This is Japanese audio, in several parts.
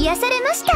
癒されました。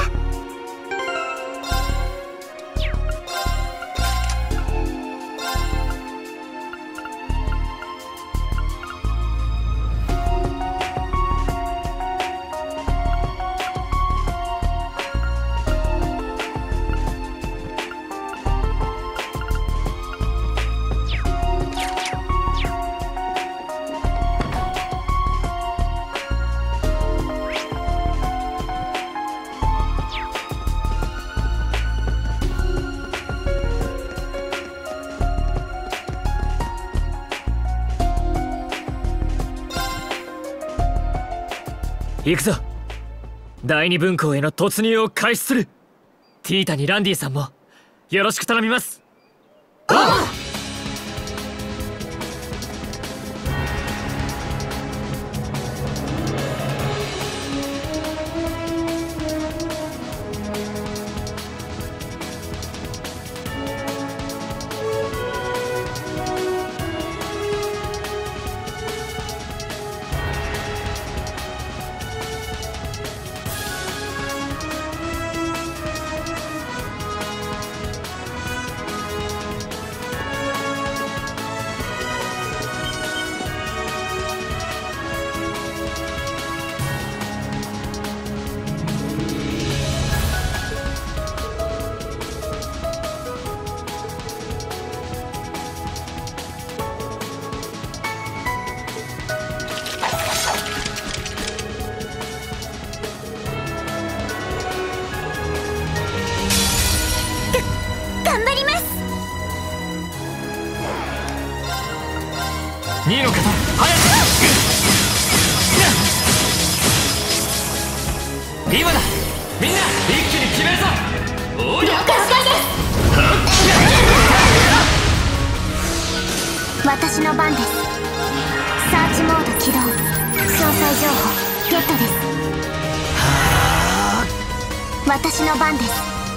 行くぞ。第二分校への突入を開始する。ティータにランディさんもよろしく頼みます。ああ。2の方、早く。今だ、みんな一気に決めるぞ。了解です。 私の番です。サーチモード起動。詳細情報ゲットです。私の番です。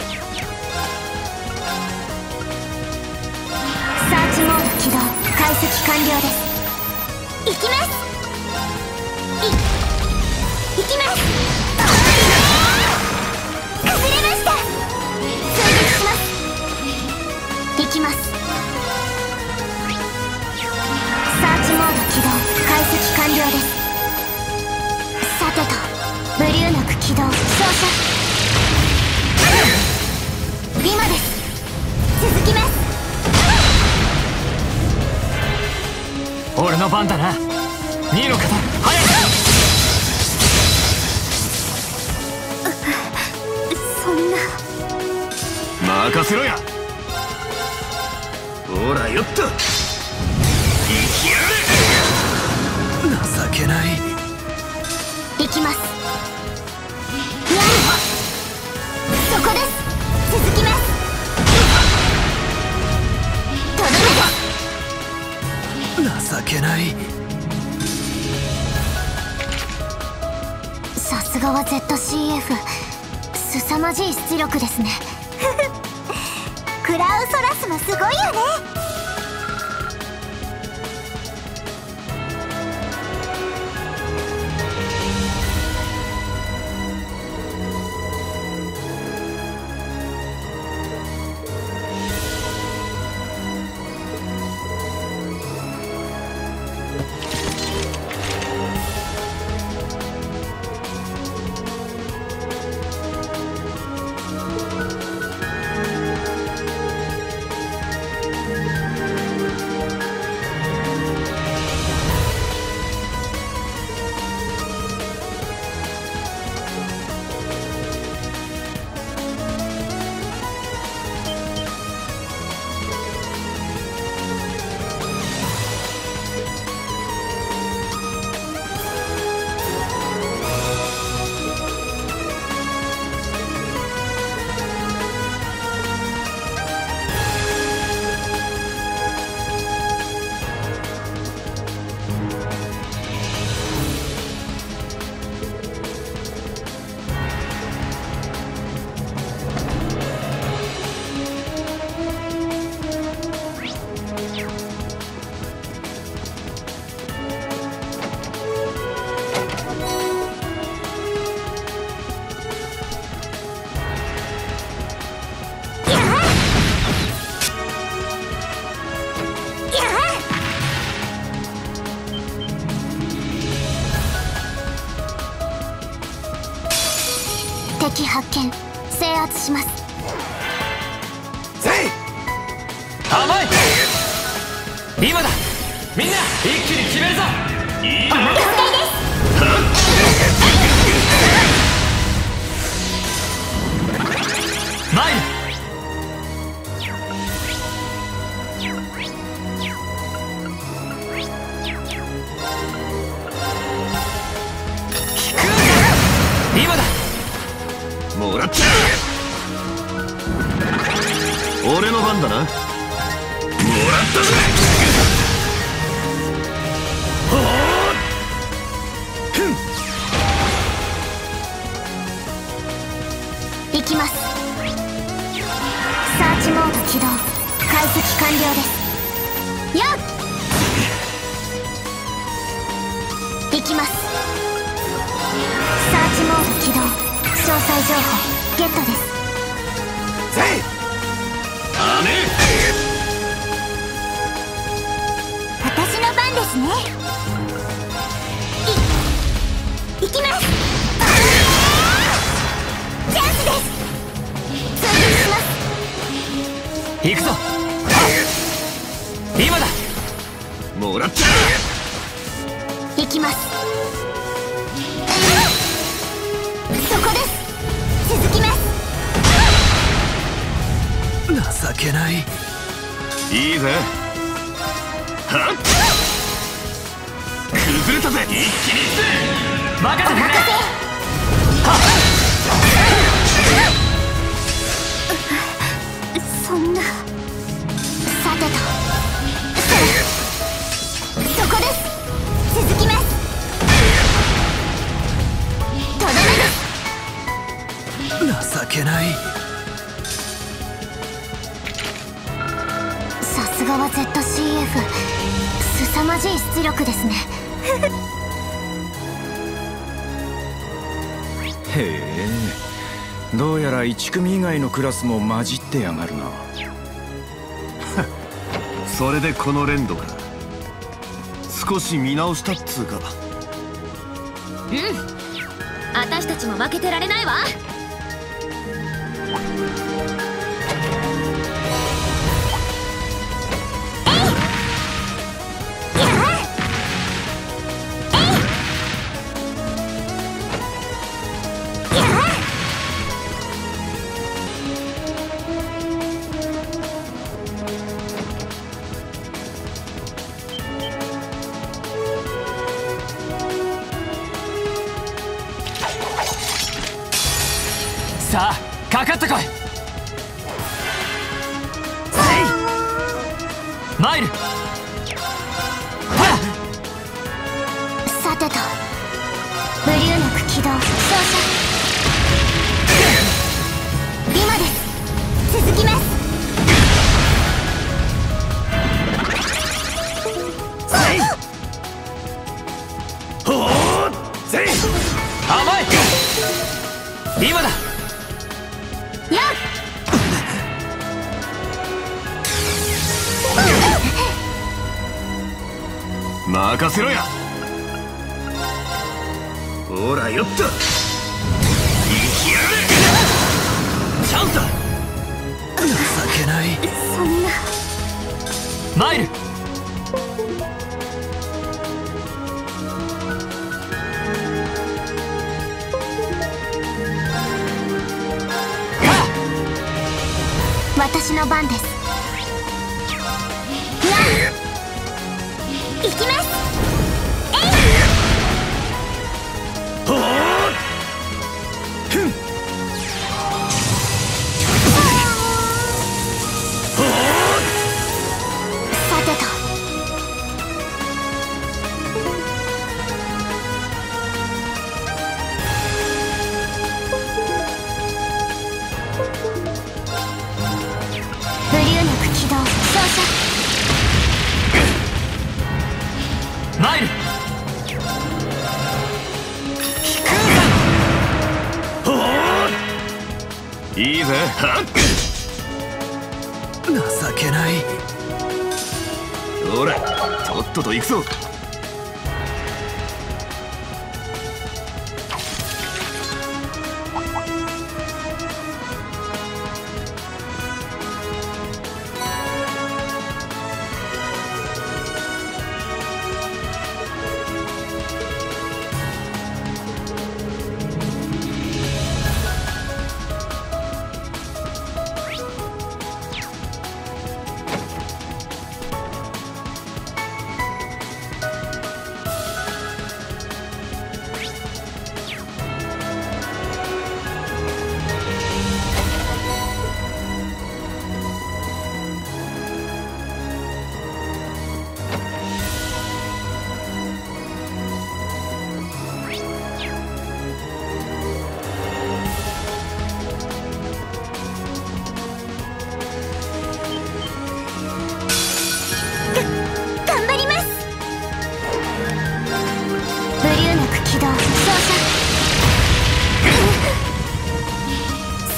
サーチモード起動。解析完了です。行きます。行きます。外れました。追撃します。行きます。サーチモード起動。解析完了です。さてと、ブリューノク起動。照射。今です。続きます。 俺の番だな。2の方、早く。 そんな。 任せろや。ほらよっと。生きやがれ。情けない。 行きます。そこです。続きます。とどめです。 情けない。 さすがは ZCF。凄まじい出力ですね。クラウソラスもすごいよね。 敵発見。制圧します。 せい甘い。今だ。みんな一気に決めるぞ。いいな。マイル。今だ。もらっちゃう。俺の番だな。もらったぜ。 行きます。サーチモード起動。解析完了です。よっ。行きます。サーチモード起動。詳細情報ゲットです。 せい。ダメ。 私の番ですね。行きます。チャンスです。追撃します。 行くぞ。今だ。もらっちゃう。行きます。そこです。続きます。 情けない。いいぜ。はっ。崩れたぜ。一気にいって任せてくれ。はっ。 そんな。さてと。そこです。続きます。とどめです。 情けない。 さすがは ZCF。凄まじい出力ですね。 へえ、どうやら1組以外のクラスも混じってやがるな。 それでこの連動か。少し見直したっつうか。 私たちも負けてられないわ。 さあ、かかってこい。マイル。 さてと。ブリューネク起動。照射。今です。続きます。 ほーぜい。甘い。今だ。 よっ。 任せろや。 ほらよっと。生きやがれ。チャンスだ。情けない。 そんな。 マイル。 私の番です。行きます。 ほー。 さてと。ブリューネク起動。照射。 マイル。 いいぜ。 情けない。 ほら、とっとと行くぞ。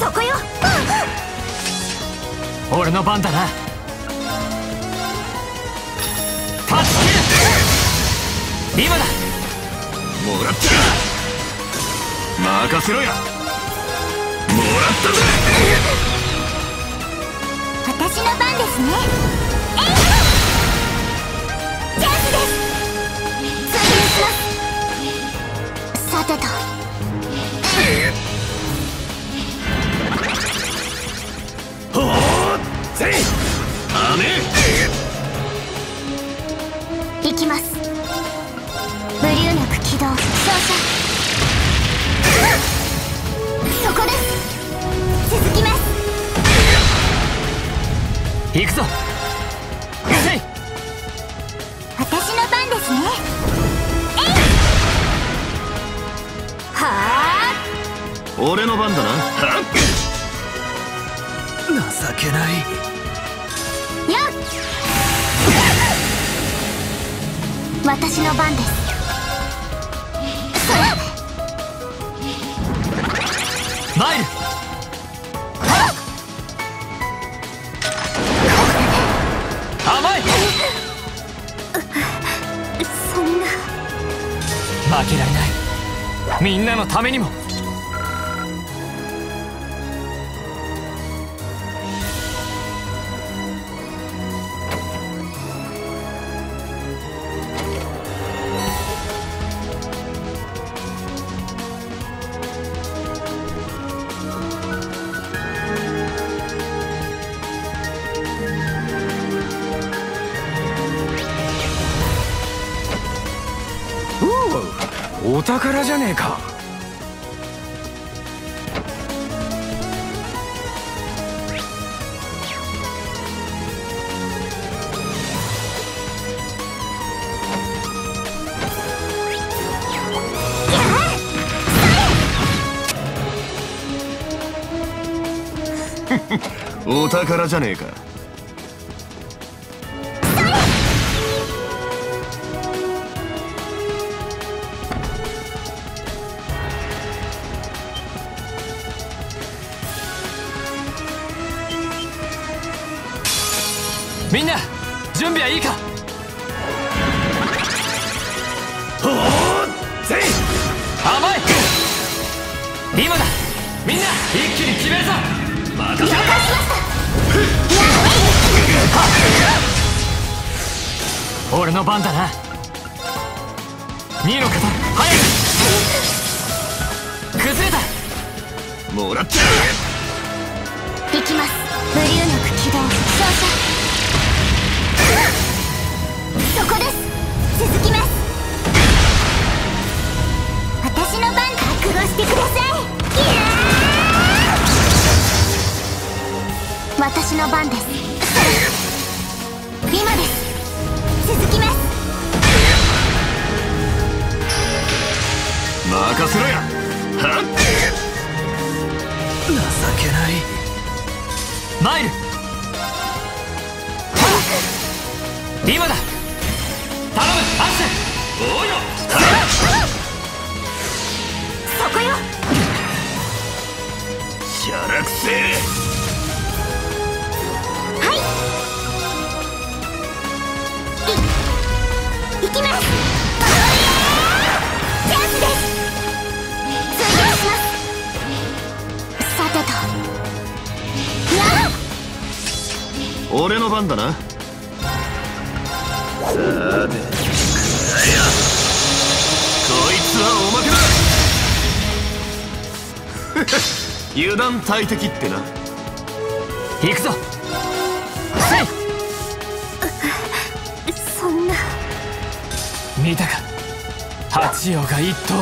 そこよ。 俺の番だな。断ち切る。今だ。 もらった。任せろや。もらったぜ。 私の番ですね。チャンスです。追撃します。さてと。 ほーぜい。雨。 行きます。ブリューナク起動。照射。そこです。続きます。 行くぞ。せい。 私の番ですね。はあ。 俺の番だな。 情けない。 よっ。私の番です。 マイル。甘い。 そんな。 負けられない。みんなのためにも。 お宝じゃねえか。 お宝じゃねえか。 みんな準備はいいか。 ほーぜい。 甘い。今だ。みんな一気に決めるぞ。任せろ。俺の番だな。2の方早く。崩れた。 もらった。 行きます。ブリューナク起動。照射。そこです。続きます。私の番。覚悟してください。私の番です。今です。続きます。 任せろや。はっ。 情けない。 マイル。今だ。頼むアクセ。 おいよ。 そこよ。 しゃらくせえ。 はい。行きます。チャンスです。追撃します。さてと。やあ。 俺の番だな。さて、こいつはおまけだ。油断大敵ってな。 行くぞ。 そんな。 見たか。八葉が一頭。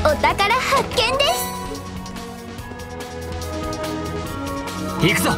お宝発見です。 行くぞ。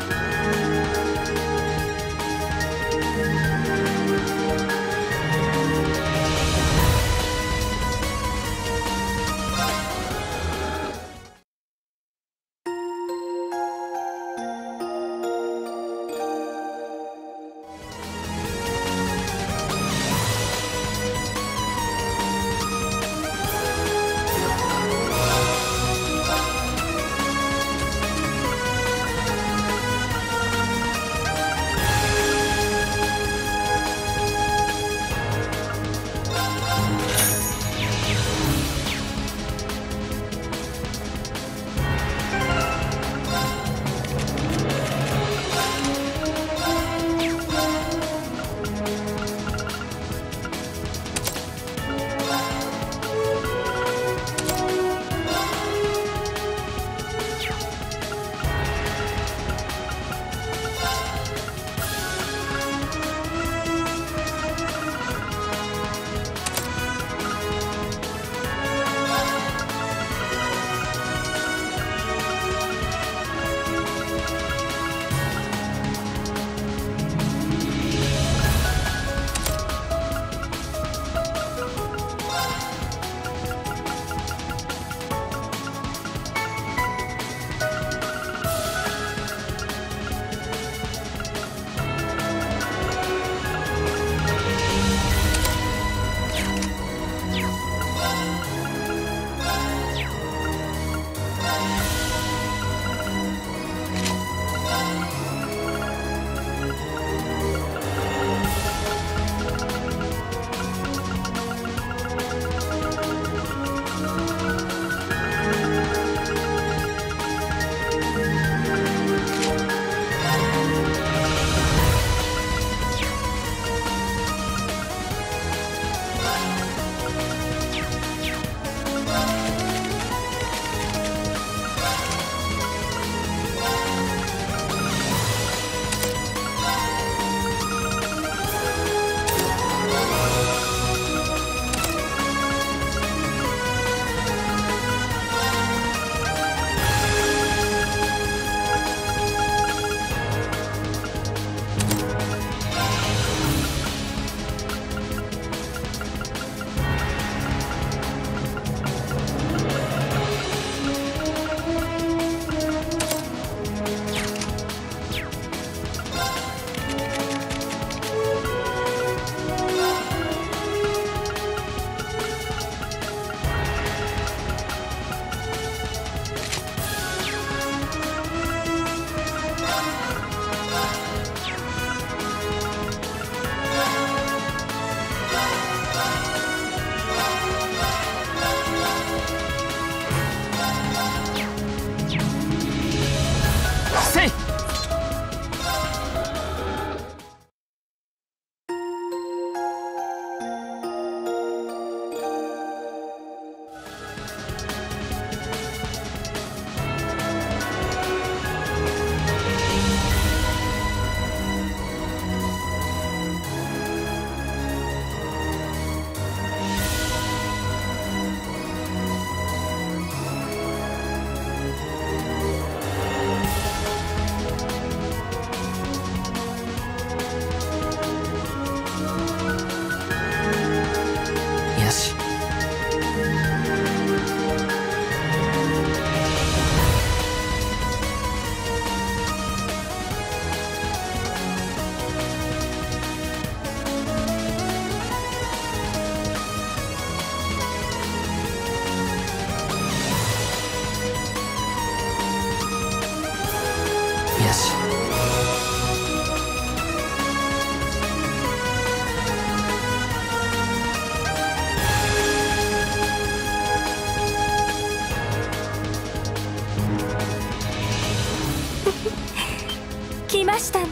来ましたね。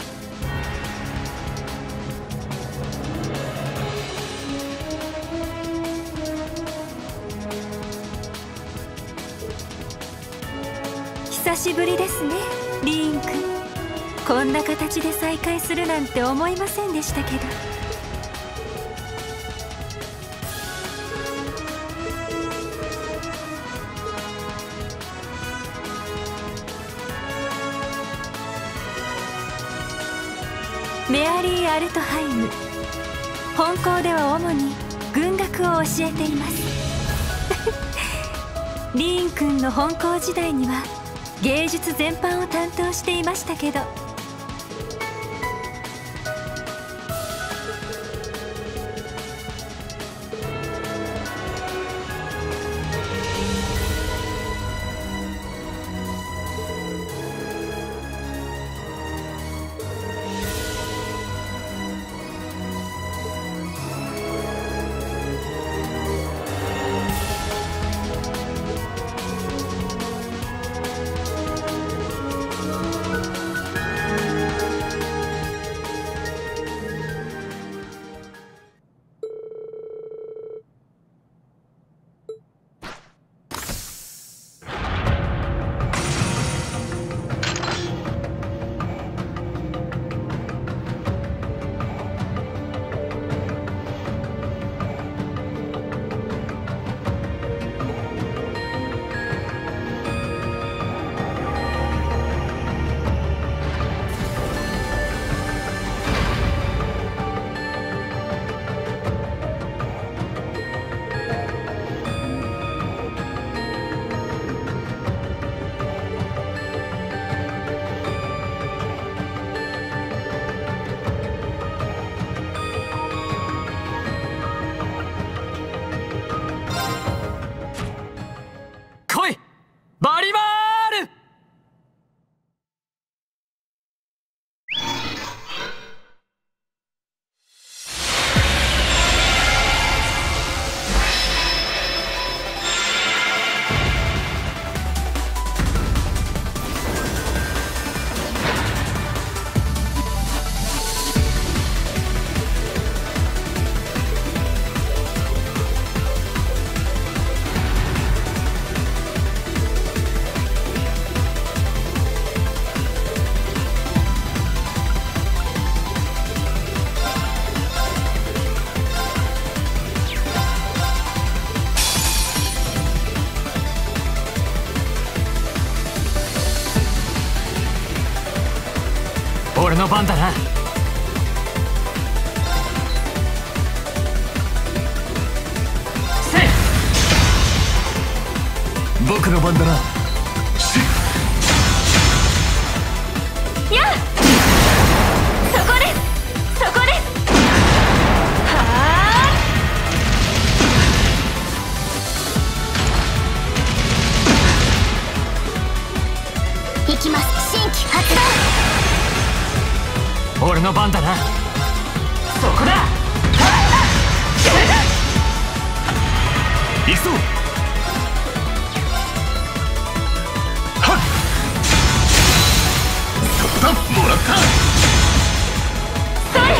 久しぶりですね、リーン君。こんな形で再会するなんて思いませんでしたけど。 メアリー・アルトハイム。本校では主に軍学を教えていますリーン君の本校時代には芸術全般を担当していましたけど、 俺の番だな。せい、僕の番だな。 やあ、そこです、そこです。はあ、行きます。新規発動。 俺の番だな。そこだ。行くぞ。はっ、そこだ。もらった。 それ。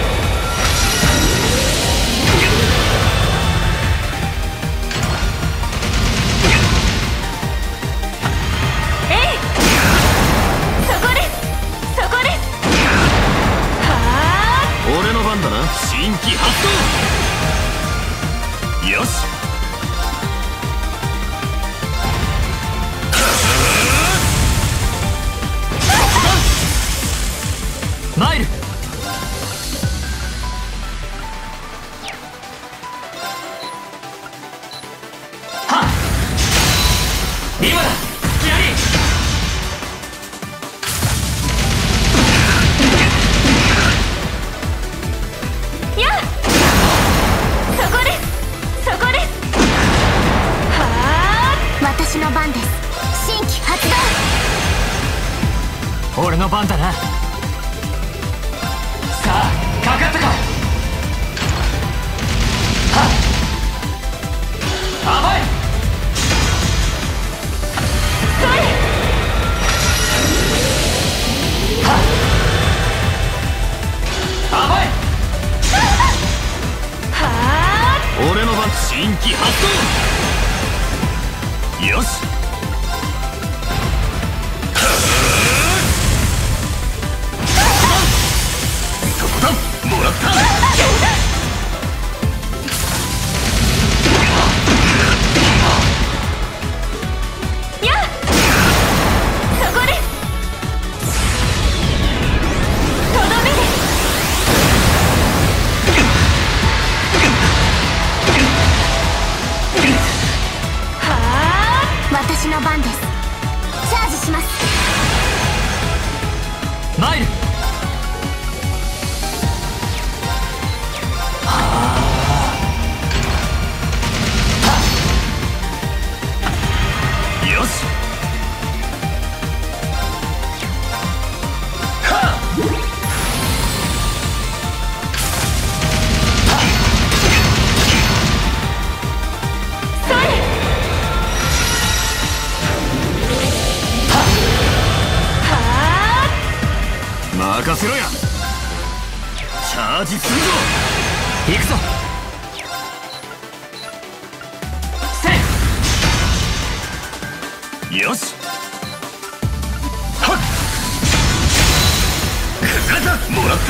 えい、そこです、そこです。 俺の番だな。 新規発動。よし。マイル。はっ、今だ。スキラリやあ、そこです、そこです。はあ、 私の番です。新規発動。 俺の番だな。さあ、かかったか。はっ、甘い。 それ。 はっ、甘い。 はあ、 俺の番。 新規発動。よし。そこだ。もらった。 やあ、そこです。とどめです。 参る。よし。任せろや。チャージするぞ。行くぞ。せい。よし。はっ。崩れた。もらった。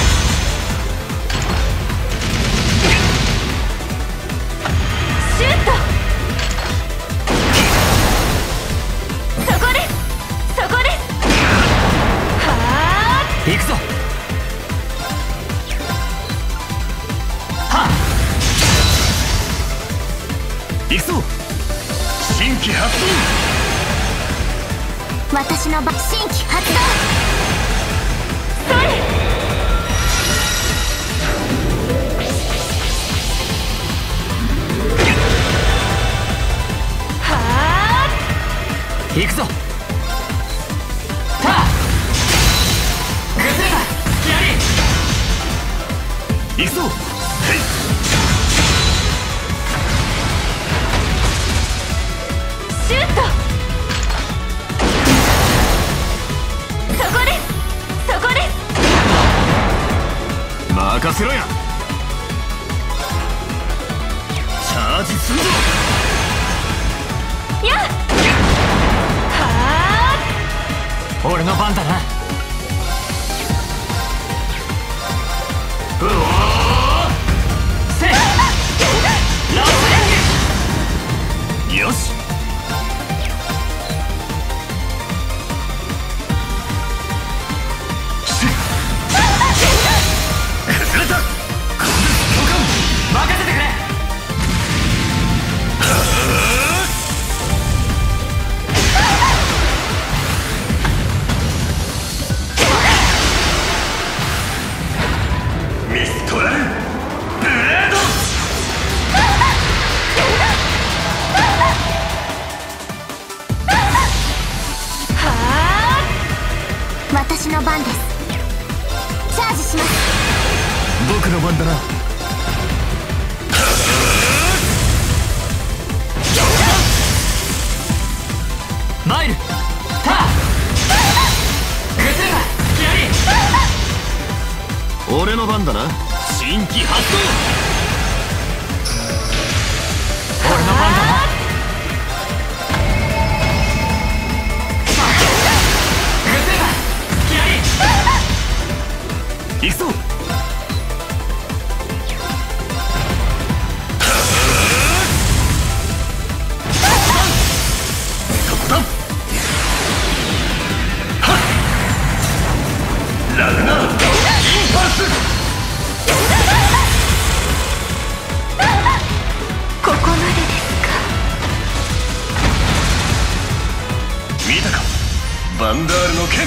シュート。そこです。そこです。 行くぞ。はっ。行くぞ。新規発動。 私の新規発動。 それ。はあ。 行くぞ。行くぞ。 シュート。そこです。そこです。 任せろや。 チャージするぞ。 やっ。はあ。 俺の番だな。うわよし。崩れた。こんな教官任せてくれ。ミストラルブレード。 私の番です。チャージします。 僕の番だな。参る。 俺の番だな。 新規発動。俺の番だな。行くぞ。そこだ。はっ。ラグナーインパルス。 ここまでですか。 見たか、バンダールの剣。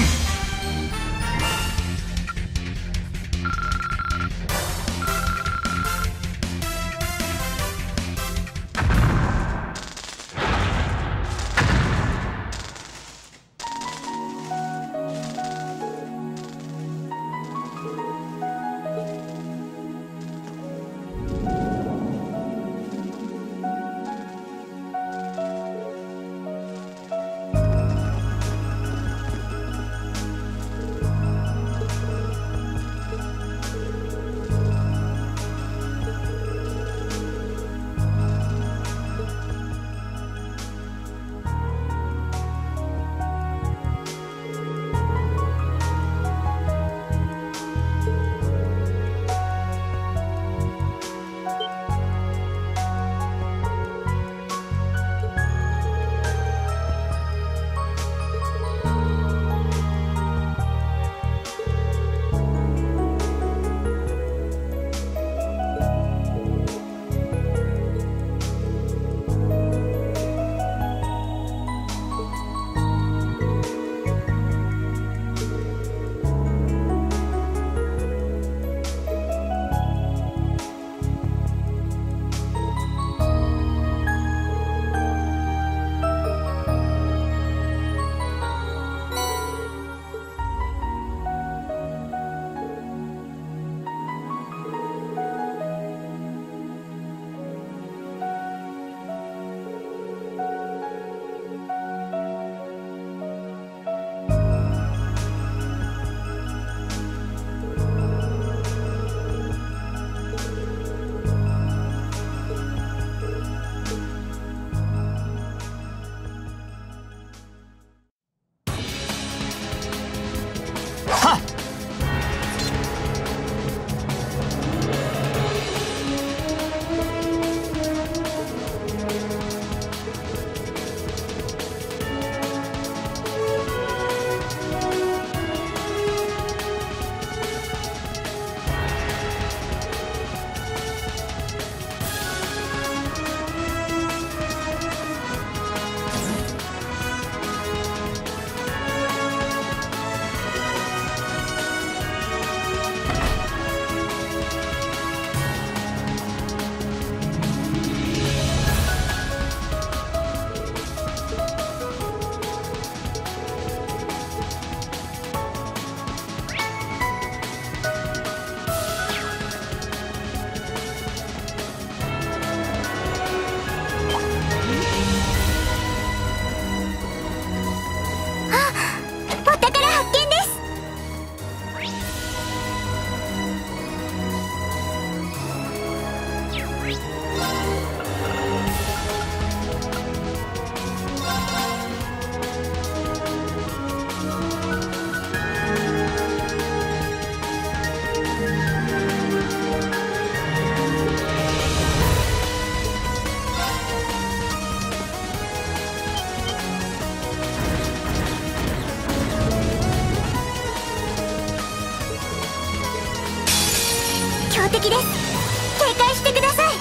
敵です。警戒してください。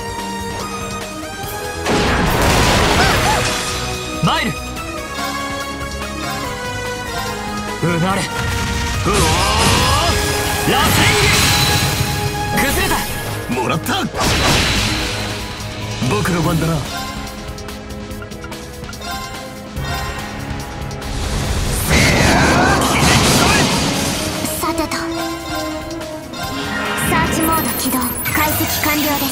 マイルうなれうおーラスリング崩れた。 もらった。僕の番だな。 さてと、サーチモード起動、解析完了です。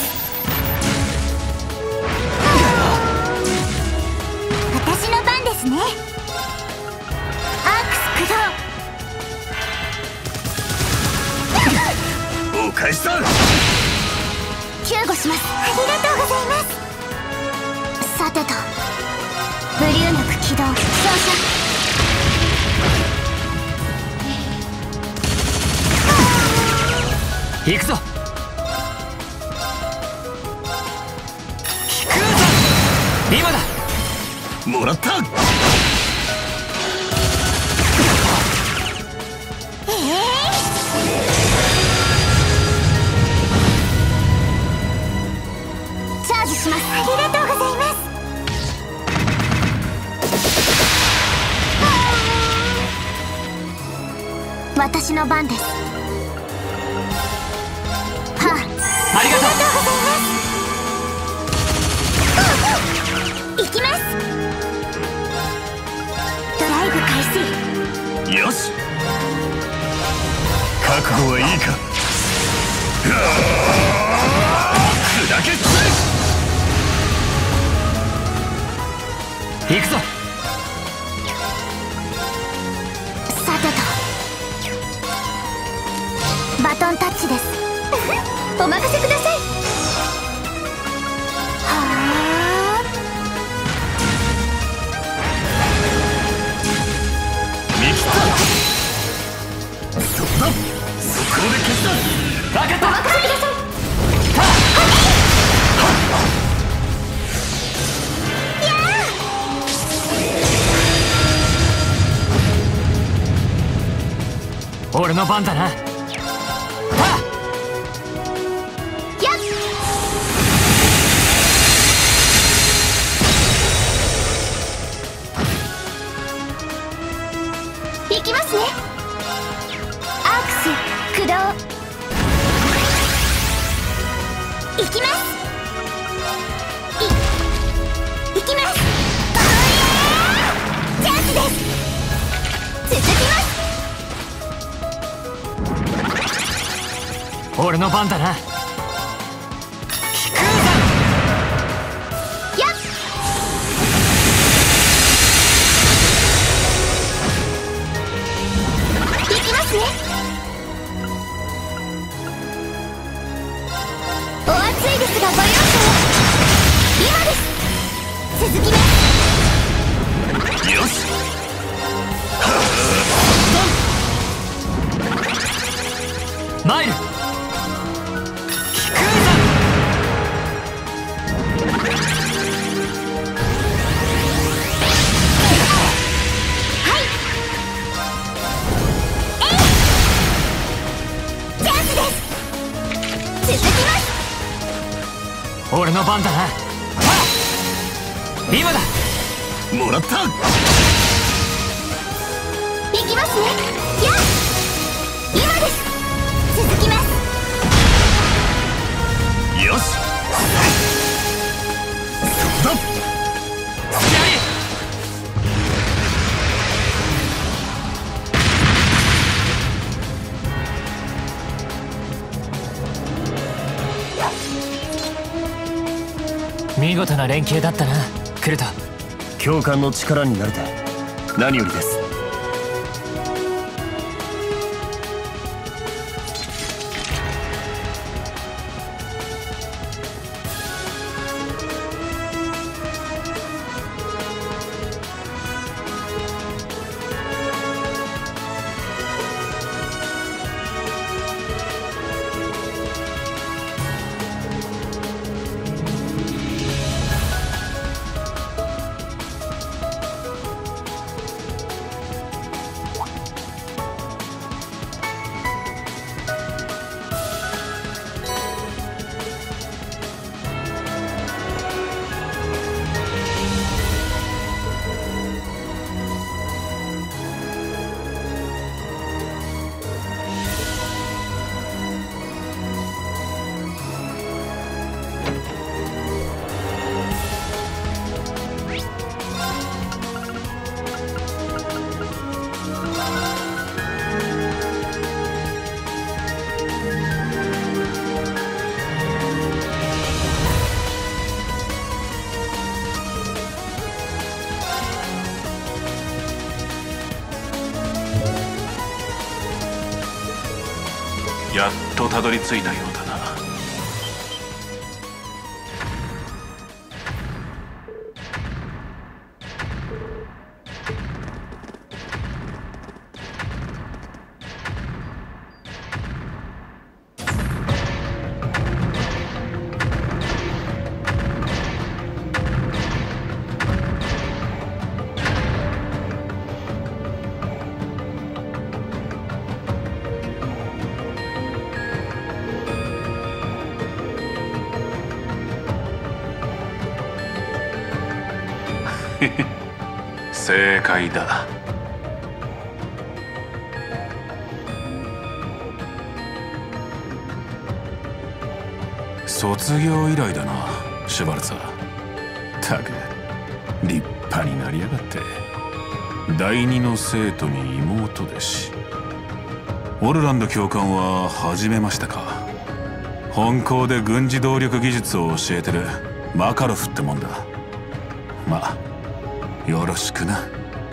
私の番ですね。アークス駆動。 お返しだ。 救護します。ありがとうございます。さてと、ブリューナク起動、照射。 行くぞ。飛空山今だ。 もらった。 チャージします。ありがとうございます。私の番です。はあ、 ありがとう。 行きます。ドライブ開始。 よし、覚悟はいいか。砕けつ行くぞ。 さてと、バトンタッチです。お任せください。はあ、 見切った。そこだ。そこで消した。 分かった。 お任せください。 俺の番だな。 行きますね。アークス駆動。行きます。行きます。チャンスです。続きます。 俺の番だな。飛空山やっ。行きますね。お熱いですがご了承を。今です。続きます。 よし。 マイル飛空山はい。チャンスです。続きます。 俺の番だな。今だ。 もらった。 行きますね。やっ。今です。続きます。 よし。そこだ。 見事な連携だったな、クルト。 教官の力になれて何よりです。 やっとたどり着いたようだな。正解だ。卒業以来だな、シュバルツァー。たく立派になりやがって。第二の生徒に妹弟子。オルランド教官は初めましたか。本校で軍事動力技術を教えてるマカロフってもんだ。まあよろしくな。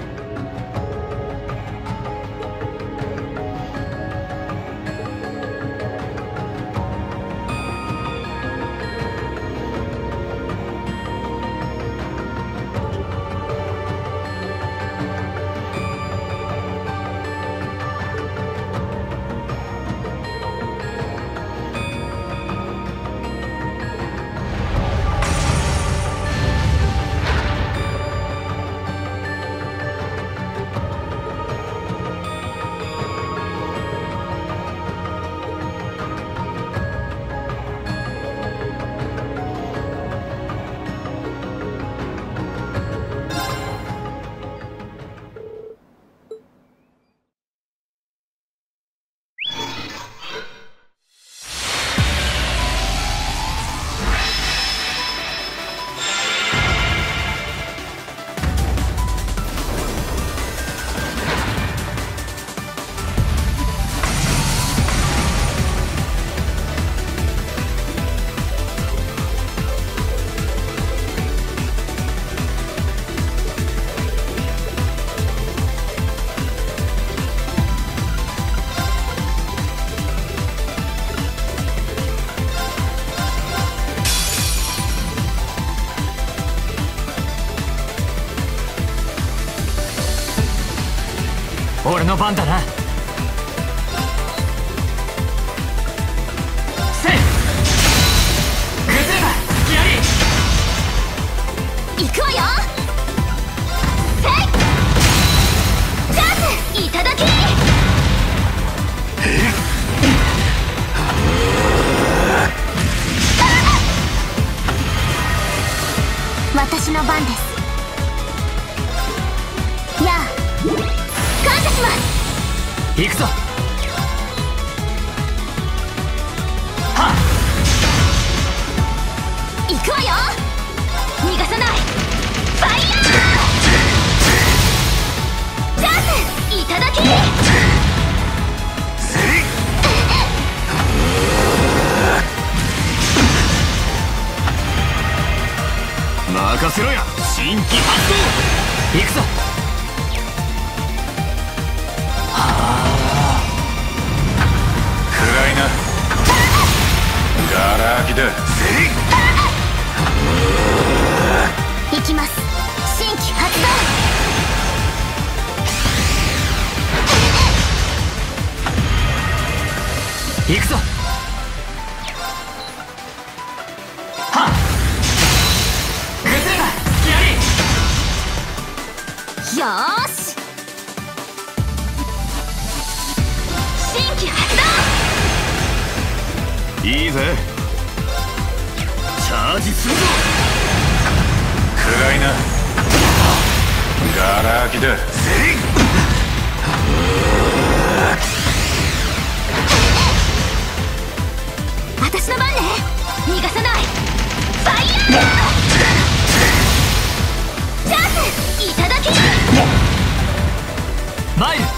俺の番だな。せい崩れた隙あり。 行くわよ。せいチャンスいただき。私の番です。やあ感謝します。 行くぞ。はっ行くわよ。逃がさない。ファイヤーチャンスいただき。 任せろや。新規発動。 行くぞ。 暗いな。ガラ空きだ。 行きます。新規発動。 行くぞ。はっ崩れた隙あり。 よーし新規発動。 いいぜ。 チャージするぞ。 暗いな。ガラ空きだ。 私の番ね。逃がさない。ファイヤーチャンスいただき。 マイル。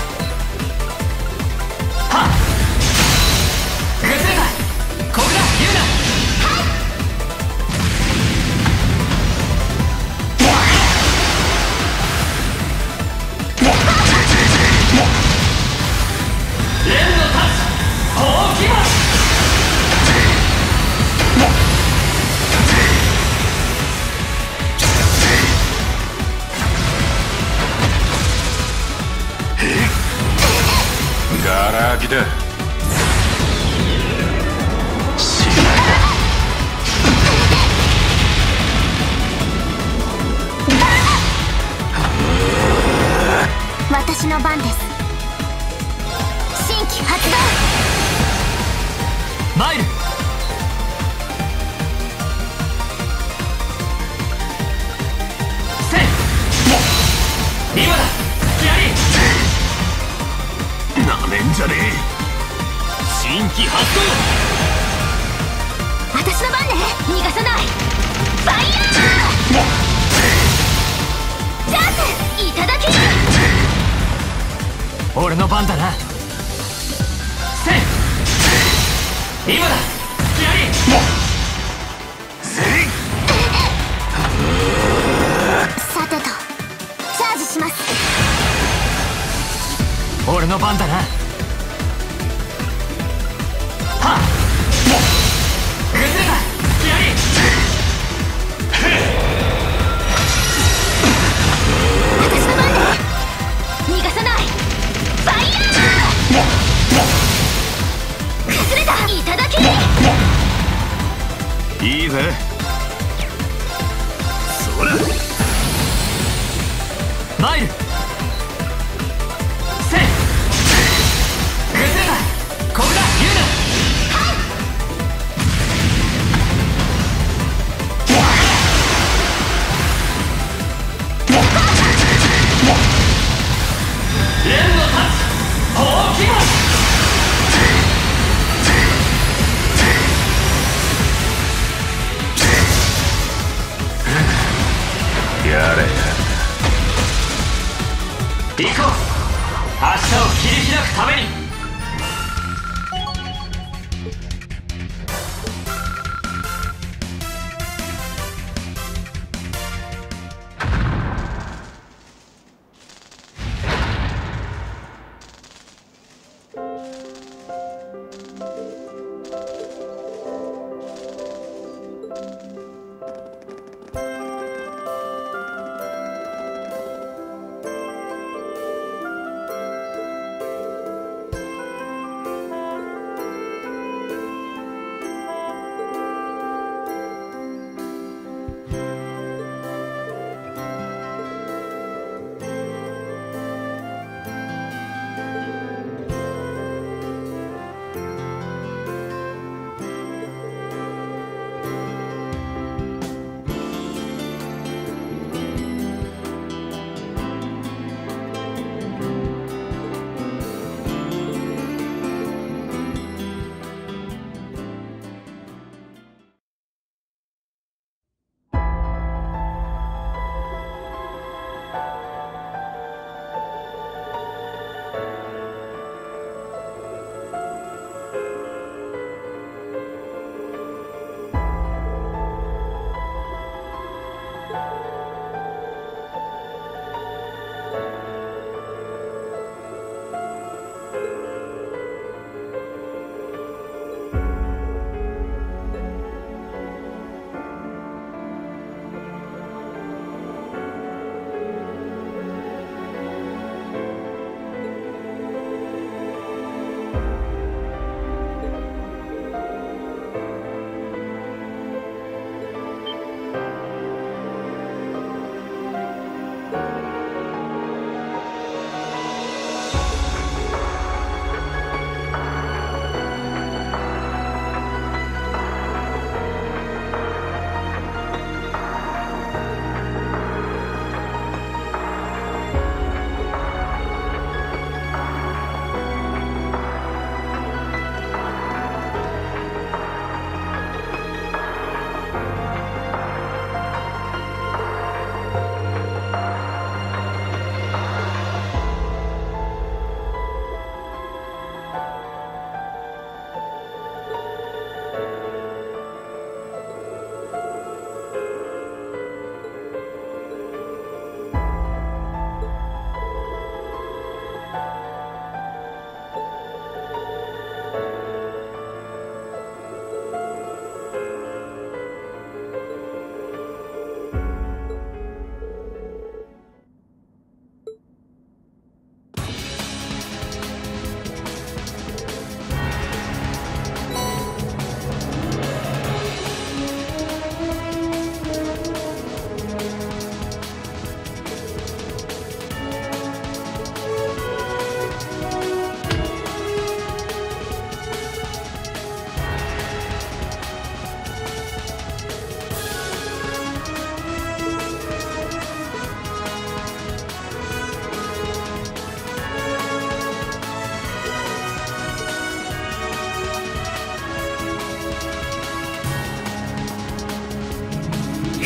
はっ崩れた。ここだユーナ。連のタッチ大きい。 ガラ空きだ。 私の番です。新規発動。 マイル。セイ。今だ。やり。 なめんじゃねえ。 新規発動。 私の番ね。逃がさない。ファイヤー。チャンスいただき。 俺の番だな。セイ。今だ。やり。 セイ。 さてとチャージします。 俺の番だな。はっ。崩れた。やり。 私の番ね。逃がさない。ファイヤー。崩れた。いただき。 いいぜ。 そら。マイル。セイ。崩れた。これだ。言うな。連のタッチ。大きな。 やれ。 行こう。明日を切り開くために。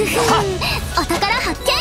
ふふん、お宝発見。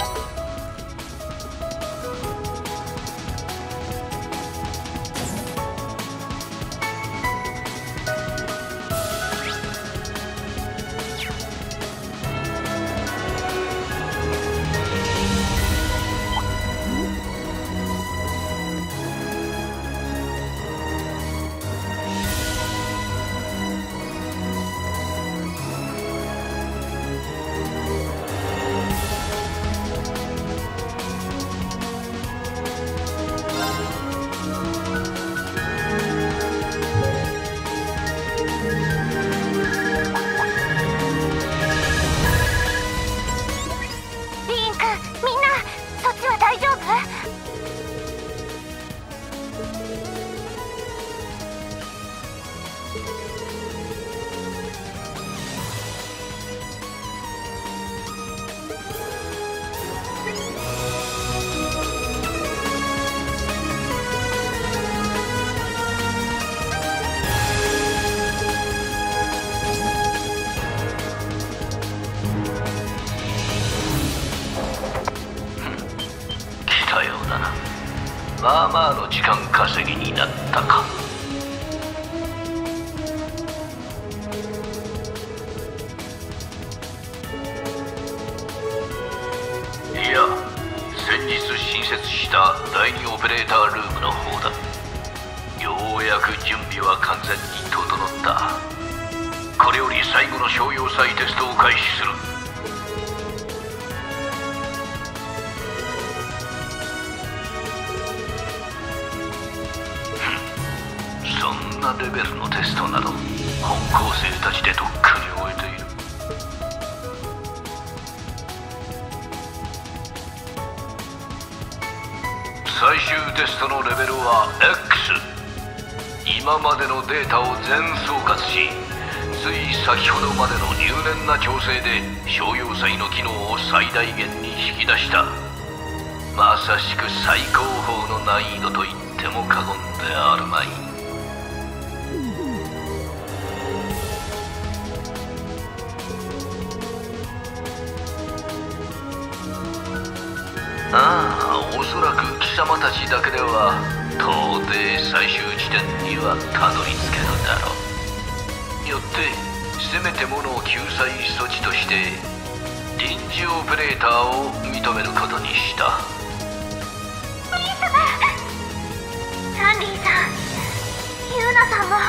まあまあの時間稼ぎになったか。いや、先日新設した第2オペレータールームの方だ。ようやく準備は完全に整った。これより最後の商用祭テストを開始する。そんなレベルのテストなど本校生たちでとっくに終えている。最終テストのレベルは X。 今までのデータを全総括し、つい先ほどまでの入念な調整で商用祭の機能を最大限に引き出した。まさしく最高峰の難易度と言っても過言であるまい。ああ、おそらく貴様たちだけでは到底最終地点にはたどり着けぬだろう。よってせめてもの救済措置として臨時オペレーターを認めることにした。 リー様、サンディさん、ユーナさんも。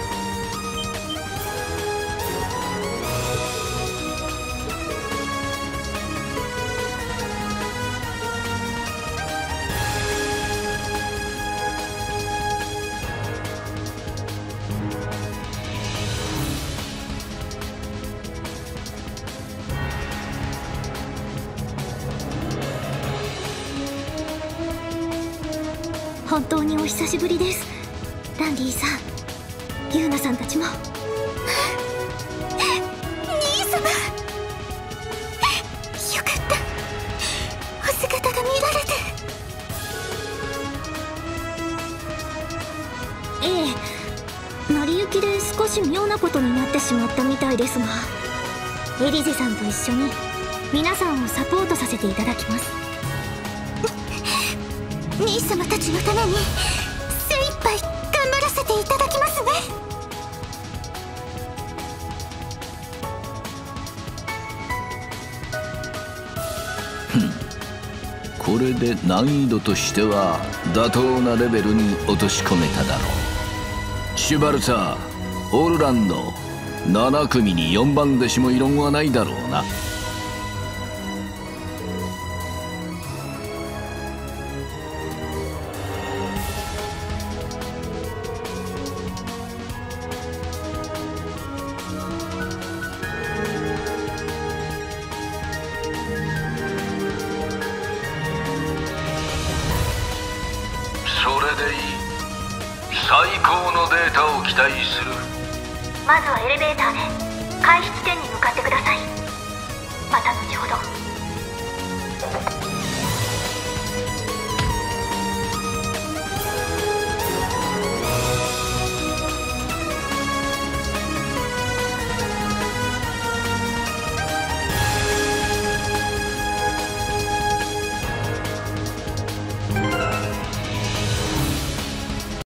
本当にお久しぶりです。ランディさん、ユーナさんたちも。兄様、よかった、お姿が見られて。ええ、成り行きで少し妙なことになってしまったみたいですが、エリゼさんと一緒に皆さんをサポートさせていただきます。兄様たちのために精一杯頑張らせていただきますね。 これで難易度としては妥当なレベルに落とし込めただろう。シュバルツァー、オールランド7組に4番弟子も異論はないだろうな。それでいい。最高のデータを期待する。 まずはエレベーターで開始地点に向かってください。